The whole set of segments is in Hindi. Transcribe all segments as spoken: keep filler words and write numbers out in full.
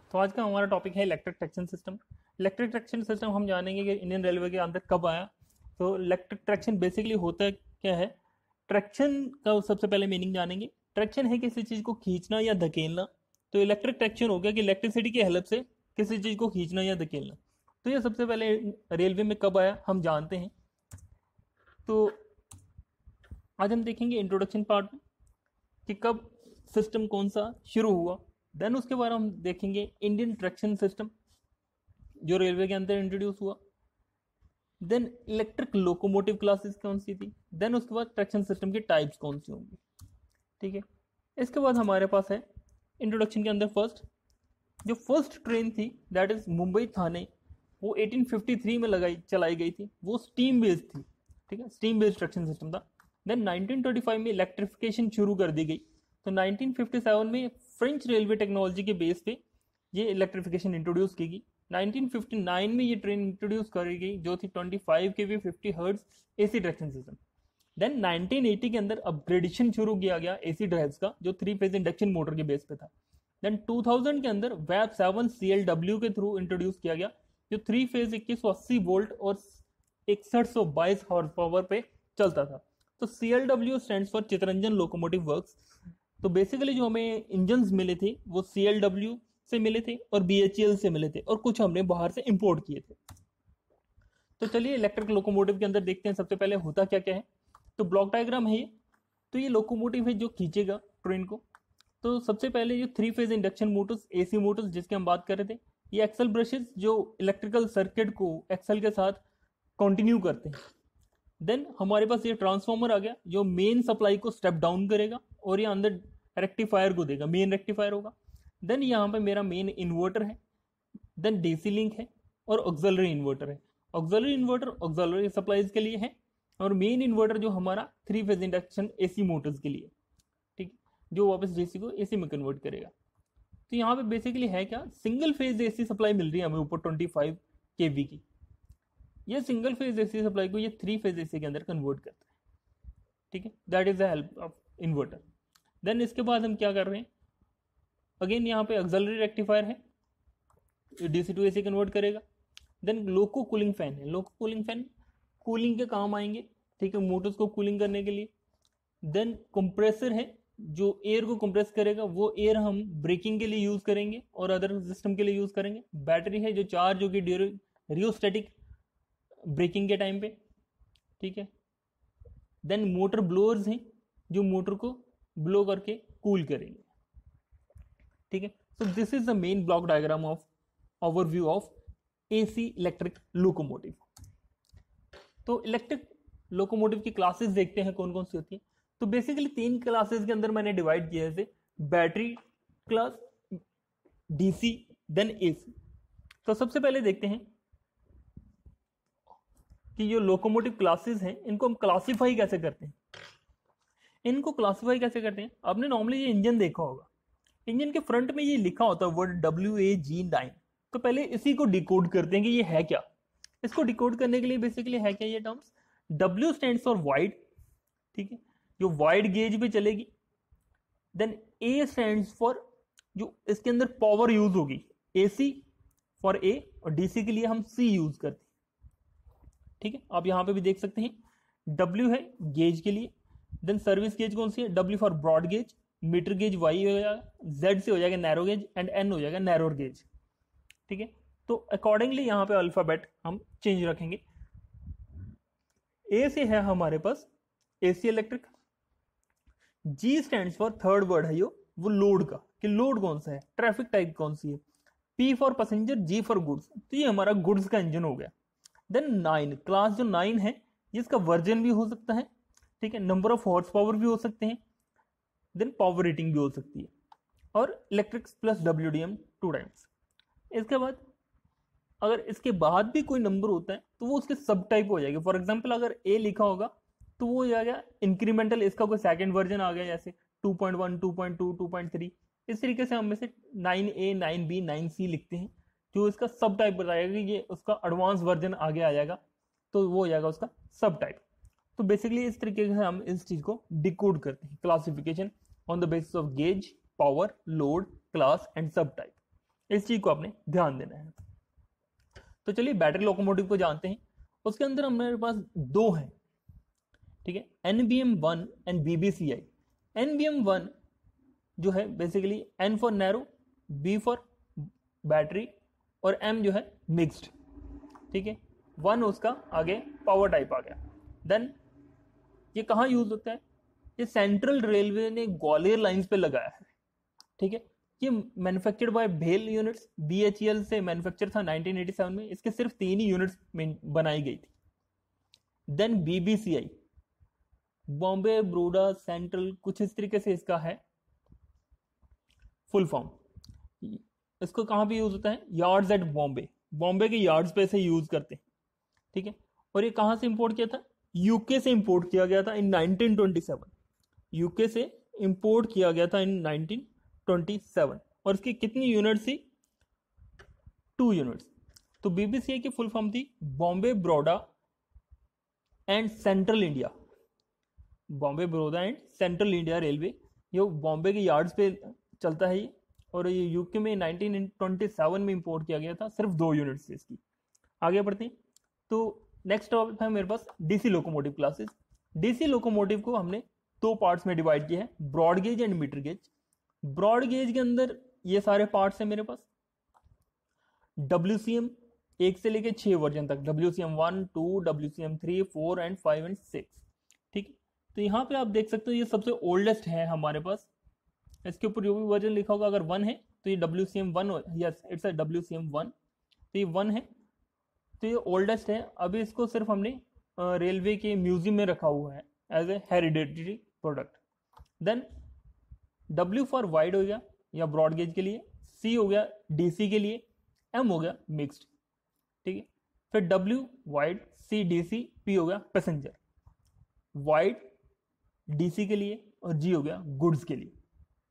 तो आज का हमारा टॉपिक है electric traction system. Electric traction system हम जानेंगे कि इंडियन रेलवे के अंदर कब आया। तो इलेक्ट्रिक ट्रैक्शन बेसिकली होता क्या है। ट्रैक्शन का सबसे पहले मीनिंग जानेंगे। ट्रैक्शन है किसी चीज को खींचना या धकेलना। तो इलेक्ट्रिक ट्रैक्शन हो गया कि इलेक्ट्रिसिटी की हेल्प से किसी चीज को खींचना या धकेलना। तो ये सबसे पहले रेलवे में कब आया हम जानते हैं। तो आज हम देखेंगे इंट्रोडक्शन पार्ट में कि कब सिस्टम कौन सा शुरू हुआ। देन उसके बाद हम देखेंगे इंडियन ट्रैक्शन सिस्टम जो रेलवे के अंदर इंट्रोड्यूस हुआ। देन इलेक्ट्रिक लोकोमोटिव क्लासेस कौन सी थी। देन उसके बाद ट्रैक्शन सिस्टम की टाइप्स कौन सी होंगी। ठीक है, इसके बाद हमारे पास है इंट्रोडक्शन के अंदर फर्स्ट जो फर्स्ट ट्रेन थी दैट इज मुंबई थाने, वो अठारह सौ तिरेपन में लगाई चलाई गई थी। वो स्टीम बेस्ड थी। ठीक है, स्टीम बेस्ड ट्रैक्शन सिस्टम था। देन नाइनटीन ट्वेंटी फाइव में इलेक्ट्रिफिकेशन शुरू कर दी गई। तो नाइनटीन फिफ्टी सेवन में फ्रेंच रेलवे टेक्नोलॉजी के बेस पे ये इलेक्ट्रिफिकेशन इंट्रोड्यूस की गई। नाइनटीन फिफ्टी नाइन में ये ट्रेन इंट्रोड्यूस करी गई जो थी twenty five K V fifty hertz AC traction system. Then nineteen eighty के अंदर अपग्रेडेशन शुरू किया गया एसी ड्राइव्स का जो थ्री फेज इंडक्शन मोटर के बेस पे था। देन टू थाउजेंड के अंदर वैब सेवन सीएलडब्ल्यू के थ्रू इंट्रोड्यूस किया गया जो थ्री फेज इक्कीस सौ अस्सी वोल्ट और इकसठ सौ बाईस हॉर्स पावर पे चलता था। तो CLW stands for Chittaranjan locomotive works. तो बेसिकली जो हमें इंजन्स मिले थे वो सीएलडब्ल्यू से मिले थे और बीएचईएल से मिले थे और कुछ हमने बाहर से इंपोर्ट किए थे। तो चलिए इलेक्ट्रिक लोकोमोटिव के अंदर देखते हैं सबसे पहले होता क्या क्या है। तो ब्लॉक डायग्राम है ये। तो ये लोकोमोटिव है जो खींचेगा ट्रेन को। तो सबसे पहले ये three phase induction motors AC motors जिसकी हम बात कर रहे थे, ये एक्सल ब्रशेस जो इलेक्ट्रिकल सर्किट को एक्सल के साथ कंटिन्यू करते हैं। देन हमारे पास ये ट्रांसफॉर्मर आ गया जो मेन सप्लाई को स्टेप डाउन करेगा और ये अंदर रेक्टिफायर को देगा, मेन रेक्टिफायर होगा। देन यहाँ पे मेरा मेन इन्वर्टर है। देन डीसी लिंक है और ऑक्सिलरी इन्वर्टर है। ऑक्सिलरी इन्वर्टर ऑक्सिलरी सप्लाईज के लिए है और मेन इन्वर्टर जो हमारा three phase induction AC motors के लिए, ठीक है, जो वापस डीसी को एसी में कन्वर्ट करेगा। तो यहाँ पे बेसिकली है क्या, सिंगल फेज एसी सप्लाई मिल रही है हमें ऊपर ट्वेंटी फाइव केवी की। ये सिंगल फेज एसी सप्लाई को ये थ्री फेज एसी के अंदर कन्वर्ट करता है। ठीक है, that is the help of inverter. Then इसके बाद हम क्या कर रहे हैं, अगेन यहाँ पे ऑक्सिलरी रेक्टिफायर है, डीसी टू एसी कन्वर्ट करेगा। देन लोको कूलिंग फैन है। लोको कूलिंग फैन कूलिंग के काम आएंगे, ठीक है, मोटर्स को कूलिंग करने के लिए। देन कंप्रेसर है जो एयर को कंप्रेस करेगा, वो एयर हम ब्रेकिंग के लिए यूज करेंगे और अदर सिस्टम के लिए यूज करेंगे। बैटरी है जो चार्ज होगी रियोस्टैटिक ब्रेकिंग के टाइम पे। ठीक है, देन मोटर ब्लोअर्स हैं जो मोटर को ब्लो करके कूल करेंगे। ठीक है, so this is the main block diagram of overview of AC electric locomotive. तो इलेक्ट्रिक लोकोमोटिव की क्लासेस देखते हैं कौन कौन सी होती है। तो बेसिकली तीन क्लासेस के अंदर मैंने डिवाइड किया है, battery class, DC, then AC. तो सबसे पहले देखते हैं कि जो लोकोमोटिव क्लासेस हैं इनको हम क्लासिफाई कैसे करते हैं। इनको क्लासिफाई कैसे करते हैं, आपने नॉर्मली ये इंजन देखा होगा, इंजन के फ्रंट में ये लिखा होता है word W A G nine. तो पहले इसी को डिकोड करते हैं कि ये है क्या। इसको डिकोड करने के लिए बेसिकली है क्या ये terms, W stands for wide, ठीक है, जो वाइड गेज पे चलेगी। देन ए स्टैंड्स फॉर जो इसके अंदर पावर यूज होगी, एसी फॉर ए, और डीसी के लिए हम सी यूज करते हैं। ठीक है, आप यहां पे भी देख सकते हैं डब्ल्यू है गेज के लिए। देन सर्विस गेज कौन सी है, W for broad gauge, metre gauge Y हो जाएगा, जेड से हो जाएगा नैरो गेज एंड एन हो जाएगा नैरोर गेज। ठीक है, तो अकॉर्डिंगली यहां पे अल्फाबेट हम चेंज रखेंगे। ए से है हमारे पास AC electric, G stands for third word है यो वो लोड का, कि लोड कौन सा है, ट्रैफिक टाइप कौन सी है, P for passenger, G for goods. तो ये हमारा गुड्स का इंजन हो गया। देन नाइन क्लास जो नाइन है जिसका वर्जन भी हो सकता है, ठीक है, नंबर ऑफ हॉर्स पावर भी हो सकते हैं, देन पावर रेटिंग भी हो सकती है, और electric plus WDM two times. इसके बाद अगर इसके बाद भी कोई नंबर होता है तो वो उसके सब टाइप हो जाएगा। फॉर एग्जांपल अगर ए लिखा होगा तो वो हो जाएगा इंक्रीमेंटल, इसका कोई सेकंड वर्जन आ गया जैसे two point one, two point two, two point three. इस तरीके से हम में से nine A, nine B, nine C लिखते हैं जो इसका सब टाइप बताएगा कि ये उसका एडवांस वर्जन आगे आ जाएगा तो वो हो जाएगा उसका सब टाइप। तो बेसिकली इस तरीके से हम इस चीज को डिकोड करते हैं, classification on the basis of gauge, power, load, class and subtype. इस चीज को आपने ध्यान देना है। तो चलिए बैटरी लोकोमोटिव को जानते हैं। उसके अंदर हमारे पास दो हैं, ठीक है, N B M one and B B C I. N B M one जो है basically N for narrow, B for battery और एम जो है मिक्स्ड, ठीक है। वन उसका आगे पावर टाइप आ गया। देन ये कहाँ यूज होता है? ये सेंट्रल रेलवे ने ग्वालियर लाइंस पे लगाया है, ठीक है। ये मैन्युफैक्चर्ड बाय भेल units, B H E L से मैन्युफैक्चर था नाइनटीन एटी सेवन में। इसके सिर्फ तीन ही यूनिट्स बनाई गई थी। Then B B C I, Bombay Baroda central, कुछ इस तरीके से इसका है फुल फॉर्म। इसको कहाँ पे यूज होता है? यार्ड्स एट बॉम्बे, बॉम्बे के यार्ड्स पे से यूज करते हैं, ठीक है। और ये कहाँ से इंपोर्ट किया था? यूके से इंपोर्ट किया गया था in nineteen twenty seven. UK से इंपोर्ट किया गया था इन नाइनटीन ट्वेंटी सेवन। और इसकी कितनी यूनिट थी? Two units. तो बीबीसीआई की फुल फॉर्म थी Bombay Baroda and central India, Bombay Baroda and central India railway. ये बॉम्बे के यार्ड्स पे चलता है ये, और ये यूके में नाइनटीन ट्वेंटी सेवन में इंपोर्ट किया गया था, सिर्फ दो यूनिट्स इसकी। आगे बढ़ते हैं। तो नेक्स्ट टॉपिक है मेरे पास DC locomotive classes. DC locomotive को हमने दो पार्ट्स में डिवाइड किया है, broad gauge and metre gauge. Broad gauge के अंदर ये सारे पार्ट्स हैं मेरे पास। डब्ल्यूसीएम एक से लेके छह वर्जन तक, WCM one, two, WCM three, four and five and six, ठीक है। तो यहाँ पे आप देख सकते हो ये सबसे ओल्डेस्ट है हमारे पास। इसके ऊपर जो भी वर्जन लिखा होगा, अगर वन है तो ये WCM one, yes it's a WCM one, तो ये वन है, तो ये ओल्डेस्ट है। अभी इसको सिर्फ हमने रेलवे के म्यूजियम में रखा हुआ है as a hereditary product. Then W for wide हो गया या ब्रॉड गेज के लिए, सी हो गया डीसी के लिए, एम हो गया मिक्स्ड, ठीक है। फिर W wide, C DC, P हो गया पैसेंजर, वाइड डीसी के लिए, और जी हो गया गुड्स के लिए।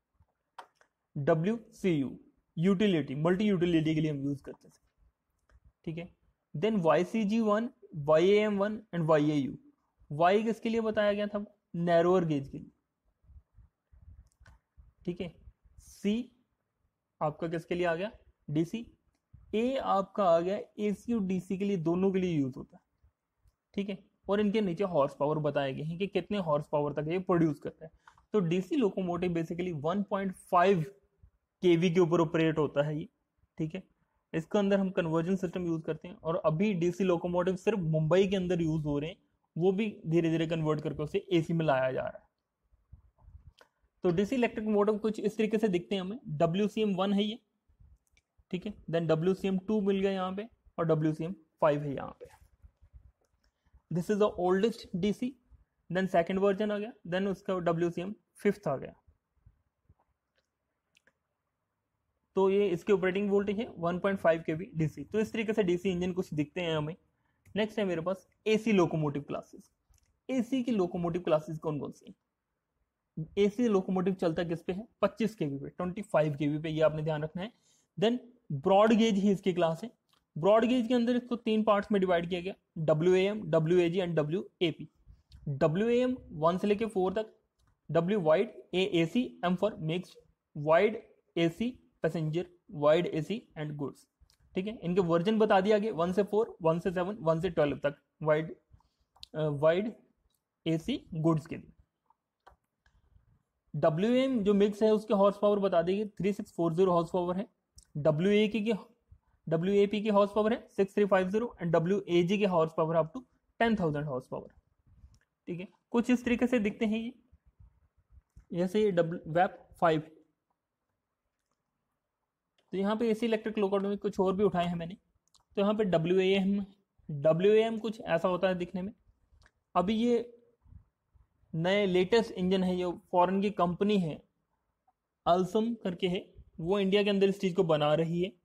W C U utility, multi utility के लिए हम यूज करते हैं, ठीक है। Then Y C G one, Y A M one and Y A U. Y किसके लिए बताया गया था? नैरोअर गेज के लिए, ठीक है। सी आपका किसके लिए आ गया? डीसी। ए आपका आ गया एसी और डीसी के लिए, दोनों के लिए यूज होता है, ठीक है। और इनके नीचे हॉर्स पावर बताए गए हैं कि कितने हॉर्स पावर तक ये प्रोड्यूस करता है। तो DC locomotive basically one point five KV के ऊपर ऑपरेट होता है ये, ठीक है। इसके अंदर हम कन्वर्जन सिस्टम यूज करते हैं, और अभी डीसी लोकोमोटिव सिर्फ मुंबई के अंदर यूज हो रहे हैं, वो भी धीरे धीरे कन्वर्ट करके उसे एसी में लाया जा रहा है। तो डीसी इलेक्ट्रिक मोटर कुछ इस तरीके से दिखते हैं हमें। डब्ल्यूसीएम वन है ये, ठीक है। देन डब्ल्यूसीएम टू मिल गया यहाँ पे, और डब्ल्यूसीएम फाइव है यहाँ पे। This is the oldest DC. Then second version आ गया, देन उसका डब्ल्यूसीएम फिफ्थ आ गया। तो ये इसके ऑपरेटिंग वोल्टेज है one point five KV DC. तो इस तरीके से डीसी इंजन कुछ दिखते हैं हमें। नेक्स्ट है मेरे पास एसी लोकोमोटिव क्लासेस। एसी की लोकोमोटिव क्लासेस कौन कौन सी? एसी लोकोमोटिव चलता किस पे है? पच्चीस केवी पे, पच्चीस केवी पे, ये आपने ध्यान रखना है। देन ब्रॉड गेज ही इसकी क्लास है। ब्रॉड गेज के अंदर इसको तीन पार्ट्स में डिवाइड किया गया, W A M, W A G and W A P. W A M one से लेके फोर तक, W wide, A A C, M for mixed, wide A C passenger, wide A C and goods, ठीक है। इनके वर्जन बता दिया गया, वन से फोर, वन से सेवन, वन से ट्वेल्व तक wide wide A C goods के लिए। डब्ल्यू एम जो मिक्स है उसके हॉर्स पावर बता देगी, three six four zero horse power है। डब्ल्यू ए की डब्ल्यू ए पी की हॉर्स पावर है six three five zero, and W A G के horse power up to ten thousand horse power, ठीक है। कुछ इस तरीके से दिखते हैं ये, जैसे ये डब्ल्यू वैप फाइव। तो यहाँ पे एसी इलेक्ट्रिक लोकोमोटिव में कुछ और भी उठाए हैं मैंने। तो यहाँ पे W A M, W A M कुछ ऐसा होता है दिखने में। अभी ये नए लेटेस्ट इंजन है, ये फॉरेन की कंपनी है अल्सम करके है, वो इंडिया के अंदर इस चीज को बना रही है,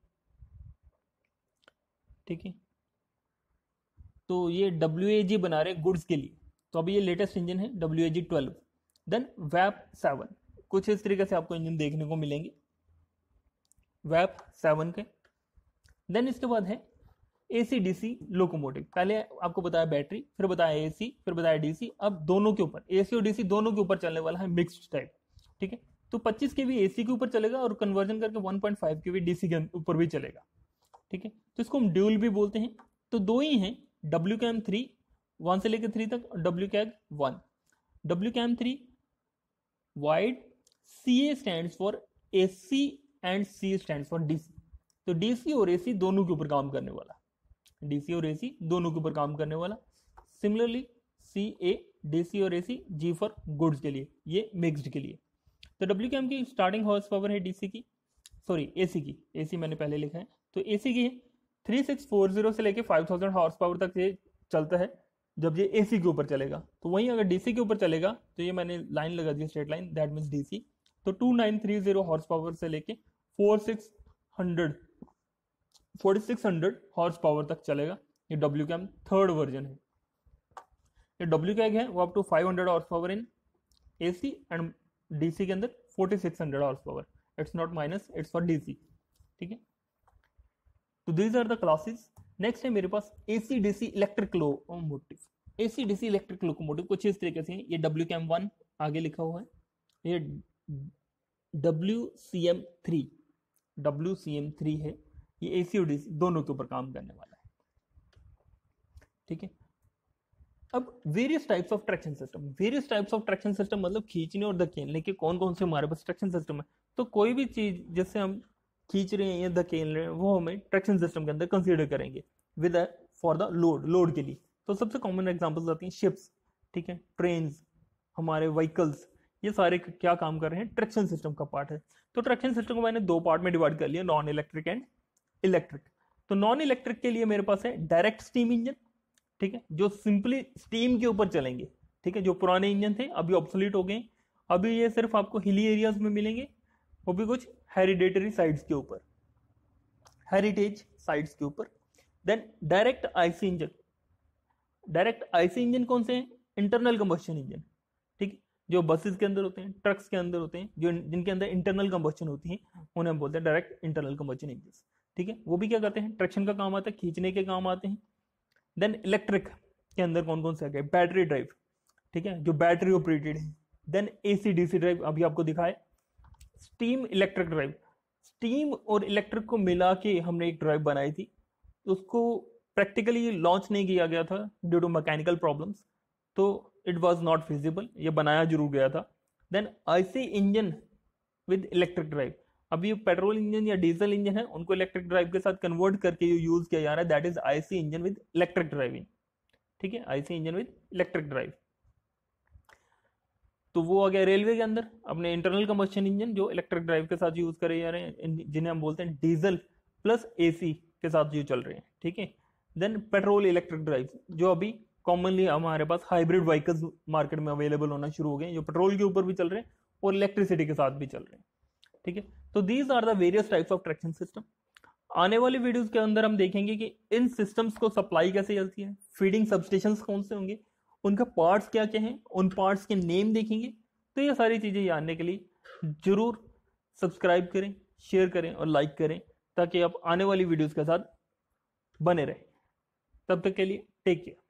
ठीक है। तो ये डब्ल्यू ए जी बना रहे गुड्स के लिए। तो अभी ये लेटेस्ट इंजन है W A G twelve. Then वैप सेवन, कुछ इस तरीके से आपको इंजन देखने को मिलेंगे वैप सेवन के। देन इसके बाद है एसी डीसी लोकोमोटिव। पहले आपको बताया बैटरी, फिर बताया एसी, फिर बताया डीसी। अब दोनों के ऊपर, एसी और डीसी दोनों के ऊपर चलने वाला है मिक्स्ड टाइप, ठीक है। तो पच्चीस के वी एसी के ऊपर चलेगा और कन्वर्जन करके one point five K V DC के ऊपर भी चलेगा, ठीक है। तो इसको हम ड्यूल भी बोलते हैं। तो दो ही हैं, डब्ल्यू कैम थ्री वन से लेकर थ्री तक, W CAG one. W CAM three wide, C A stand for AC and C stand for DC. तो डीसी और एसी दोनों के ऊपर काम करने वाला, डीसी और एसी दोनों के ऊपर काम करने वाला। सिमिलरली सी ए, डीसी और एसी, जी फॉर गुड्स के लिए, ये मिक्स्ड के लिए। तो डब्ल्यू कैम की स्टार्टिंग हॉर्स पावर है डीसी की, सॉरी एसी की, एसी मैंने पहले लिखा है, तो एसी की है थ्री सिक्स फोर जीरो से लेके फाइव थाउजेंड हॉर्स पावर तक ये चलता है जब ये एसी के ऊपर चलेगा। तो वहीं अगर डीसी के ऊपर चलेगा तो ये मैंने लाइन लगा दी straight line, that means DC. तो two nine three zero horse power से लेके four six hundred forty six hundred horse power तक चलेगा। ये डब्ल्यू कैम थर्ड वर्जन है। ये डब्ल्यू कैग है वो up to five hundred horse power in AC and DC के अंदर forty six hundred horse power, it's not minus, it's for DC, ठीक है। तो these are the classes. Next है मेरे पास AC DC electric locomotive. AC DC electric locomotive कुछ इस तरीके से है। ये डब्ल्यू कैम वन आगे लिखा हुआ है, ये W C M three W C M three है। ये एसी और डीसी दोनों के ऊपर काम करने वाला है, ठीक है। अब various types of traction system, various types of traction system मतलब खींचने और धकेलने के कौन कौन से हमारे पास ट्रैक्शन सिस्टम है। तो कोई भी चीज जिससे हम खींच रहे हैं या धकेल रहे हैं वो हमें ट्रैक्शन सिस्टम के अंदर कंसीडर करेंगे with for the load, load के लिए। तो सबसे कॉमन एग्जांपल्स आती हैं शिप्स, ठीक है, ट्रेन्स, हमारे व्हीकल्स, ये सारे क्या काम कर रहे हैं, ट्रैक्शन सिस्टम का पार्ट है। तो ट्रैक्शन सिस्टम को मैंने दो पार्ट में डिवाइड कर लिया, नॉन इलेक्ट्रिक एंड इलेक्ट्रिक। तो नॉन इलेक्ट्रिक के लिए मेरे पास है डायरेक्ट स्टीम इंजन, ठीक है, जो सिंपली स्टीम के ऊपर चलेंगे, ठीक है। जो पुराने इंजन थे अभी ऑब्सोलीट हो गए, अभी ये सिर्फ आपको हिली एरियाज में मिलेंगे, वो भी कुछ हेरिडेटरी साइट्स के ऊपर, हेरिटेज साइट्स के ऊपर। Then direct IC engine, direct IC engine कौन से हैं, इंटरनल कंबस्शन इंजन, ठीक, जो बसेस के अंदर होते हैं, ट्रक्स के अंदर होते हैं, जो जिनके अंदर इंटरनल कंबस्शन होती है उन्हें हम बोलते हैं डायरेक्ट इंटरनल कंबस्शन इंजन, ठीक है। वो भी क्या करते हैं, ट्रैक्शन का काम आता है, खींचने के काम आते हैं। देन इलेक्ट्रिक के अंदर कौन कौन से आ गए, बैटरी ड्राइव, ठीक है, जो बैटरी ऑपरेटेड है। देन एसी डीसी ड्राइव अभी आपको दिखाए, स्टीम इलेक्ट्रिक ड्राइव, स्टीम और इलेक्ट्रिक को मिला के हमने एक ड्राइव बनाई थी, उसको प्रैक्टिकली लॉन्च नहीं किया गया था ड्यू टू मैकेनिकल प्रॉब्लम्स, तो इट वाज नॉट फिजिबल, ये बनाया जरूर गया था। Then IC engine with electric drive, अभी ये पेट्रोल इंजन या डीजल इंजन है उनको इलेक्ट्रिक ड्राइव के साथ कन्वर्ट करके यूज किया जा रहा है, that is IC engine with electric driving, ठीक है, IC engine with electric drive. तो वो आ गया रेलवे के अंदर अपने इंटरनल कंबस्शन इंजन जो इलेक्ट्रिक ड्राइव के साथ यूज करे जा रहे हैं, जिन्हें हम बोलते हैं डीजल प्लस एसी के साथ जो चल रहे हैं, ठीक है। देन पेट्रोल इलेक्ट्रिक ड्राइव जो अभी कॉमनली हमारे पास हाइब्रिड व्हीकल्स मार्केट में अवेलेबल होना शुरू हो गए, जो पेट्रोल के ऊपर भी चल रहे हैं और इलेक्ट्रिसिटी के साथ भी चल रहे हैं, ठीक है। तो these are the various types of traction system. आने वाले वीडियोस के अंदर हम देखेंगे कि इन सिस्टम्स को सप्लाई कैसे चलती है, फीडिंग सबस्टेशंस कौन से होंगे, उनका पार्ट्स क्या क्या हैं, उन पार्ट्स के नेम देखेंगे। तो ये सारी चीजें जानने के लिए जरूर सब्सक्राइब करें, शेयर करें और लाइक करें, ताकि आप आने वाली वीडियोस के साथ बने रहें। तब तक के लिए टेक केयर।